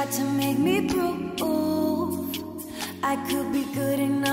tried to make me prove I could be good enough